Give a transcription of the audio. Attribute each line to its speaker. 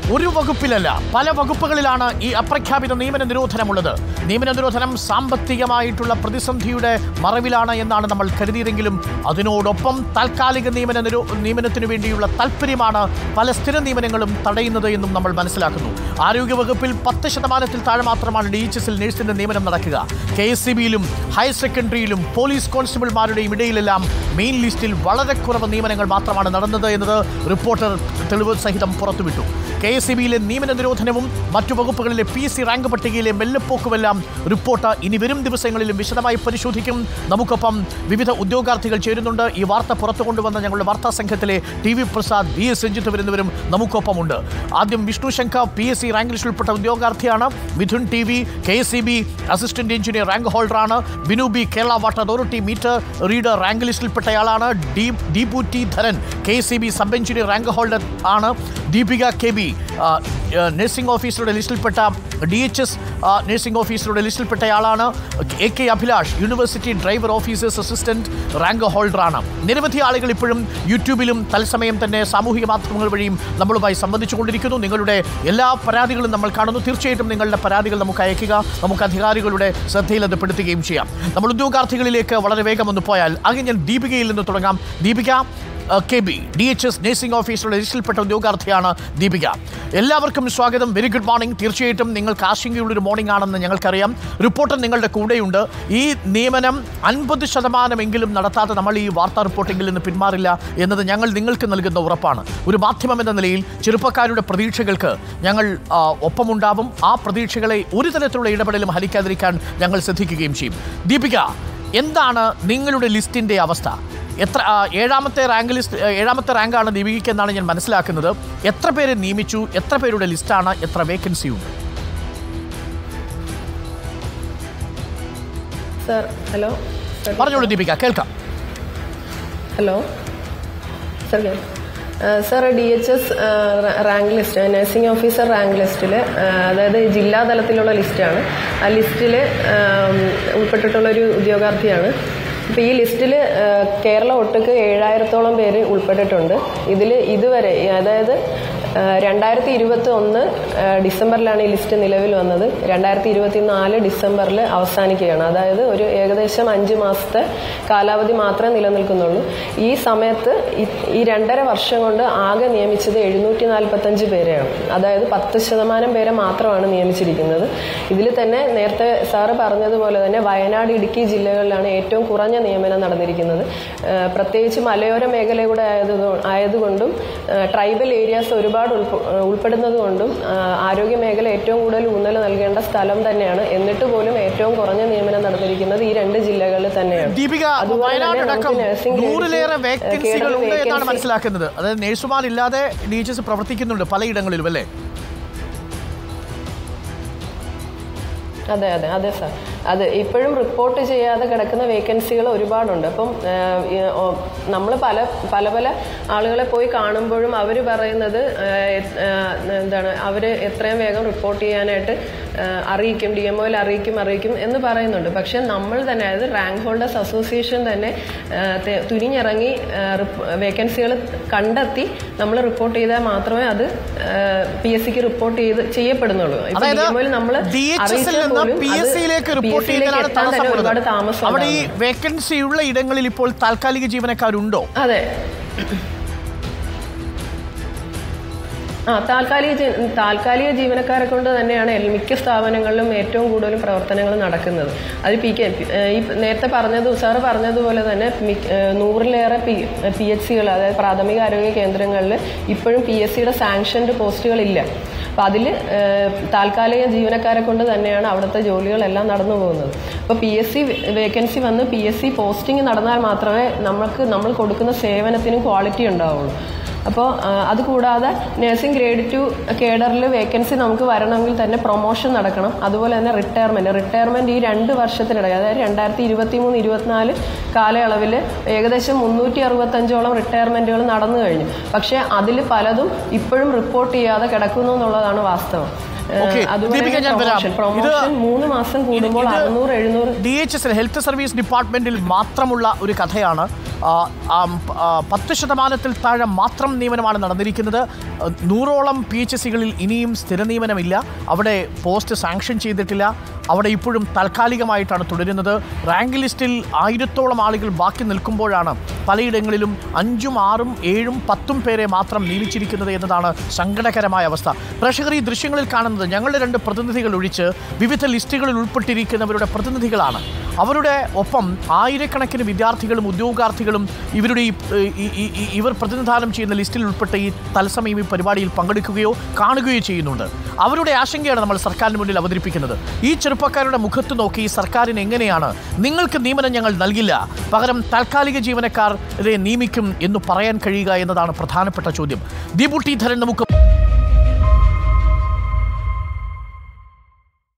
Speaker 1: ഒരു വകുപ്പിലല്ല, പല വകുപ്പുകളിലാണ് ഈ അപ്രഖ്യാപിത നിയമന നിരോധനമുള്ളത്. നിയമന നിരോധനം സാമ്പത്തികമായിട്ടുള്ള പ്രതിസന്ധിയുടെ മറവിലാണ് എന്നാണ് നമ്മൾ കരുതിയതെങ്കിലും അതിനോടൊപ്പം താൽക്കാലിക നിയമനത്തിനു വേണ്ടിയുള്ള താല്പര്യമാണ് പല സ്ഥിര നിയമനങ്ങളും തടയുന്നത് എന്നും നമ്മൾ മനസ്സിലാക്കുന്നു. ആരോഗ്യവകുപ്പിൽ 10% താഴെ മാത്രമാണ് DHSൽ നഴ്സിന്റെ നിയമനം നടക്കുക. KSCBയിലും ഹയർ സെക്കൻഡറിയിലും പോലീസ് കോൺസ്റ്റബിൾമാരുടെയും ഇടയിലെല്ലാം മെയിൻ ലിസ്റ്റിൽ വളരെ കുറവ് നിയമനങ്ങൾ മാത്രമാണ് നടന്നത് എന്നത് റിപ്പോർട്ടർ തെളിവ് സഹിതം പുറത്തുവിട്ടു. KSCBയിലെ നിയമന നിരോധനവും മറ്റു വകുപ്പുകളിലെ PSC റാങ്ക് പട്ടികയിലെ മെല്ലെപ്പോക്കുമെല്ലാം റിപ്പോർട്ട് ഇനി വരും ദിവസങ്ങളിലും വിശദമായി പരിശോധിക്കും. നമുക്കൊപ്പം വിവിധ ഉദ്യോഗാർത്ഥികൾ ചേരുന്നുണ്ട്. ഈ വാർത്ത പുറത്തു കൊണ്ടുവന്ന ഞങ്ങളുടെ വാർത്താ സംഘത്തിലെ TV പ്രസാദ്, BS രഞ്ജിത്ത് വരുന്നവരും നമുക്കൊപ്പമുണ്ട്. ആദ്യം വിഷ്ണു ശങ്കർ PSC റാങ്ക് ലിസ്റ്റിൽ ഉൾപ്പെട്ട ഉദ്യോഗാർത്ഥിയാണ്. Mithun TV KSCB assistant engineer rank ഹോൾഡറാണ്. Binu B Kerala water authority meter reader rank ലിസ്റ്റിൽപ്പെട്ടയാളാണ്. Deepu T Dharan KSCB sub engineer rank holder ആണ്. ദീപിക KB നഴ്സിംഗ് ഓഫീസറുടെ ലിസ്റ്റിൽപ്പെട്ട DHS നഴ്സിംഗ് ഓഫീസറുടെ ലിസ്റ്റിൽപ്പെട്ടയാളാണ്. AK Abhilash university driver officers assistant rank ഹോൾഡറാണ്. നിരവധി ആളുകൾ ഇപ്പോഴും യൂട്യൂബിലും തത്സമയം തന്നെ സാമൂഹിക മാധ്യമങ്ങൾ വഴിയും നമ്മളുമായി സംബന്ധിച്ചുകൊണ്ടിരിക്കുന്നു. നിങ്ങളുടെ എല്ലാ പരാതികളും നമ്മൾ കാണുന്നു. തീർച്ചയായിട്ടും നിങ്ങളുടെ പരാതികൾ നമുക്ക് അയക്കുക. നമുക്ക് അധികാരികളുടെ ശ്രദ്ധയിൽ അത് പെടുത്തുകയും ചെയ്യാം. നമ്മൾ ഉദ്യോഗാർത്ഥികളിലേക്ക് വളരെ വേഗം ഒന്ന് പോയാൽ ആകെ ഞാൻ ദീപികയിൽ നിന്ന് തുടങ്ങാം. ദീപിക KB DHS നഴ്സിംഗ് ഓഫീസറുടെ ലിസ്റ്റിൽപ്പെട്ട ഉദ്യോഗാർത്ഥിയാണ് ദീപിക. എല്ലാവർക്കും സ്വാഗതം. Very good morning. തീർച്ചയായിട്ടും നിങ്ങൾക്ക് ആശങ്കയുള്ളൊരു മോർണിംഗ് ആണെന്ന് ഞങ്ങൾക്കറിയാം. റിപ്പോർട്ടർ നിങ്ങളുടെ കൂടെയുണ്ട്. ഈ നിയമനം 50% നടത്താതെ നമ്മൾ ഈ വാർത്താ റിപ്പോർട്ടിങ്ങിൽ നിന്ന് പിന്മാറില്ല എന്നത് ഞങ്ങൾ നിങ്ങൾക്ക് നൽകുന്ന ഉറപ്പാണ്. ഒരു മാധ്യമം എന്ന നിലയിൽ ചെറുപ്പക്കാരുടെ പ്രതീക്ഷകൾക്ക് ഞങ്ങൾ ഒപ്പമുണ്ടാവും. ആ പ്രതീക്ഷകളെ ഒരു തരത്തിലുള്ള ഇടപെടലും ഹനിക്കാതിരിക്കാൻ ഞങ്ങൾ ശ്രദ്ധിക്കുകയും ചെയ്യും. ദീപിക, എന്താണ് നിങ്ങളുടെ ലിസ്റ്റിൻ്റെ അവസ്ഥ? ഏഴാമത്തെ റാങ്കാണ് ദീപികയ്ക്ക് എന്നാണ് ഞാൻ മനസ്സിലാക്കുന്നത്. എത്ര പേരെ നിയമിച്ചു? എത്ര പേരുടെ ലിസ്റ്റാണ്? എത്ര വേക്കൻസി ഉണ്ട്?
Speaker 2: Sir, hello.
Speaker 1: പറഞ്ഞോളൂ ദീപിക, കേൾക്കാം.
Speaker 2: Hello sir. Sir, DHS rank list, nursing officer rank ലിസ്റ്റിൽ, അതായത് ജില്ലാ തലത്തിലുള്ള ലിസ്റ്റാണ്. ആ ലിസ്റ്റിൽ ഉൾപ്പെട്ടിട്ടുള്ളൊരു ഉദ്യോഗാർത്ഥിയാണ്. അപ്പോൾ ഈ ലിസ്റ്റിൽ കേരളം ഒട്ടുക്ക് 7000-ഓളം പേര് ഉൾപ്പെട്ടിട്ടുണ്ട്. ഇതിൽ ഇതുവരെ, അതായത് 2021 ഡിസംബറിലാണ് ഈ ലിസ്റ്റ് നിലവിൽ വന്നത്. 2024 ഡിസംബറിൽ അവസാനിക്കുകയാണ്. അതായത് ഒരു ഏകദേശം 5 മാസത്തെ കാലാവധി മാത്രമേ നിലനിൽക്കുന്നുള്ളൂ. ഈ സമയത്ത് ഈ 2.5 വർഷം കൊണ്ട് ആകെ നിയമിച്ചത് 745 പേരെയാണ്. അതായത് 10% പേരെ മാത്രമാണ് നിയമിച്ചിരിക്കുന്നത്. ഇതിൽ തന്നെ നേരത്തെ സാറ് പറഞ്ഞതുപോലെ തന്നെ വയനാട്, ഇടുക്കി ജില്ലകളിലാണ് ഏറ്റവും കുറഞ്ഞ നിയമനം നടന്നിരിക്കുന്നത്. പ്രത്യേകിച്ച് മലയോര മേഖല കൂടെ ആയതുകൊണ്ടും ട്രൈബൽ ഏരിയാസ് ഒരുപാട് ഉൾപ്പെടുന്നത് കൊണ്ടും ആരോഗ്യ മേഖല ഏറ്റവും കൂടുതൽ ഊന്നൽ നൽകേണ്ട സ്ഥലം തന്നെയാണ്. എന്നിട്ട് പോലും ഏറ്റവും കുറഞ്ഞ നിയമനം നടന്നിരിക്കുന്നത് ഈ 2 ജില്ലകളിൽ തന്നെയാണ്.
Speaker 1: മനസ്സിലാക്കുന്നത് അതായത് നഴ്സുമാരില്ലാതെ DHS പ്രവർത്തിക്കുന്നുണ്ട് പലയിടങ്ങളിലും, അല്ലേ?
Speaker 2: അതെ അതെ അതെ സാർ. അത് ഇപ്പോഴും റിപ്പോർട്ട് ചെയ്യാതെ കിടക്കുന്ന വേക്കൻസികൾ ഒരുപാടുണ്ട്. അപ്പം നമ്മൾ പല ആളുകളെ പോയി കാണുമ്പോഴും അവർ പറയുന്നത് എന്താണ്, അവർ എത്രയും വേഗം റിപ്പോർട്ട് ചെയ്യാനായിട്ട് അറിയിക്കും, DMOയിൽ അറിയിക്കും എന്ന് പറയുന്നുണ്ട്. പക്ഷെ നമ്മൾ തന്നെ, അതായത് റാങ്ക് ഹോൾഡേഴ്സ് അസോസിയേഷൻ തന്നെ തുനിഞ്ഞിറങ്ങി വേക്കൻസികൾ കണ്ടെത്തി നമ്മൾ റിപ്പോർട്ട് ചെയ്താൽ മാത്രമേ അത് PSCക്ക് റിപ്പോർട്ട് ചെയ്യപ്പെടുന്നുള്ളൂ. DMOയിൽ നമ്മൾ ഒരുപാട് താമസം.
Speaker 1: അവിടെ ഈ വേക്കൻസിയുള്ള ഇടങ്ങളിൽ ഇപ്പോൾ താൽക്കാലിക ജീവനക്കാരുണ്ടോ?
Speaker 2: അതെ, താൽക്കാലിക ജീവനക്കാരെ കൊണ്ട് തന്നെയാണ് മിക്ക സ്ഥാപനങ്ങളിലും ഏറ്റവും കൂടുതലും പ്രവർത്തനങ്ങൾ നടക്കുന്നത്. അത് ഈ നേരത്തെ സാറ് പറഞ്ഞതുപോലെ തന്നെ 100-ലേറെ PHCകൾ, അതായത് പ്രാഥമിക ആരോഗ്യ കേന്ദ്രങ്ങളിൽ ഇപ്പോഴും PSCയുടെ സാങ്ഷൻഡ് പോസ്റ്റുകളില്ല. അപ്പം അതിൽ താൽക്കാലിക ജീവനക്കാരെ കൊണ്ട് തന്നെയാണ് അവിടുത്തെ ജോലികളെല്ലാം നടന്നു പോകുന്നത്. അപ്പോൾ PSC വേക്കൻസി വന്ന് PSC പോസ്റ്റിംഗ് നടന്നാൽ മാത്രമേ നമ്മൾ കൊടുക്കുന്ന സേവനത്തിനും ക്വാളിറ്റി ഉണ്ടാവുള്ളൂ. അപ്പോൾ അതുകൂടാതെ നഴ്സിംഗ് ഗ്രേഡ് 2 കേഡറിൽ വേക്കൻസി നമുക്ക് വരണമെങ്കിൽ തന്നെ പ്രൊമോഷൻ നടക്കണം. അതുപോലെ തന്നെ റിട്ടയർമെൻറ്റ് ഈ 2 വർഷത്തിനിടയിൽ, അതായത് 2023-24 കാലയളവിൽ ഏകദേശം 365ഓളം റിട്ടയർമെൻറ്റുകൾ നടന്നു കഴിഞ്ഞു. പക്ഷേ അതിൽ പലതും ഇപ്പോഴും റിപ്പോർട്ട് ചെയ്യാതെ കിടക്കുന്നു എന്നുള്ളതാണ് വാസ്തവം. പ്രൊമോഷൻ 3 മാസം കൂടുമ്പോൾ 600-700
Speaker 1: DHS ഹെൽത്ത് സർവീസ് ഡിപ്പാർട്ട്മെന്റിൽ മാത്രമുള്ള ഒരു കഥയാണ്. 10% താഴെ മാത്രം നിയമനമാണ് നടന്നിരിക്കുന്നത്. 100ഓളം PHSകളിൽ ഇനിയും സ്ഥിര നിയമനമില്ല. അവിടെ പോസ്റ്റ് സാങ്ഷൻ ചെയ്തിട്ടില്ല. അവിടെ ഇപ്പോഴും താൽക്കാലികമായിട്ടാണ് തുടരുന്നത്. റാങ്ക് ലിസ്റ്റിൽ 1000ഓളം ആളുകൾ ബാക്കി നിൽക്കുമ്പോഴാണ് പലയിടങ്ങളിലും 5ഉം 6ഉം 7ഉം 10ഉം പേരെ മാത്രം നിയമിച്ചിരിക്കുന്നത് എന്നതാണ് സങ്കടകരമായ അവസ്ഥ. പ്രേക്ഷകർ ഈ ദൃശ്യങ്ങളിൽ കാണുന്നത് ഞങ്ങളുടെ 2 പ്രതിനിധികൾ ഒഴിച്ച് വിവിധ ലിസ്റ്റുകളിൽ ഉൾപ്പെട്ടിരിക്കുന്നവരുടെ പ്രതിനിധികളാണ്. അവരുടെ ഒപ്പം ആയിരക്കണക്കിന് വിദ്യാർത്ഥികളും ഉദ്യോഗാർത്ഥികളും ഇവർ പ്രതിനിധാനം ചെയ്യുന്ന ലിസ്റ്റിൽ ഉൾപ്പെട്ട ഈ തത്സമയം ഈ പരിപാടിയിൽ പങ്കെടുക്കുകയോ കാണുകയോ ചെയ്യുന്നുണ്ട്. അവരുടെ ആശങ്കയാണ് നമ്മൾ സർക്കാരിന് മുന്നിൽ അവതരിപ്പിക്കുന്നത്. ഈ ചെറുപ്പക്കാരുടെ മുഖത്ത് നോക്കി ഈ സർക്കാരിന് എങ്ങനെയാണ് നിങ്ങൾക്ക് നിയമനം ഞങ്ങൾ നൽകില്ല, പകരം താൽക്കാലിക ജീവനക്കാരെ നിയമിക്കും എന്ന് പറയാൻ കഴിയുക എന്നതാണ് പ്രധാനപ്പെട്ട ചോദ്യം. ദീപു ടി ധരൻ നമുക്ക്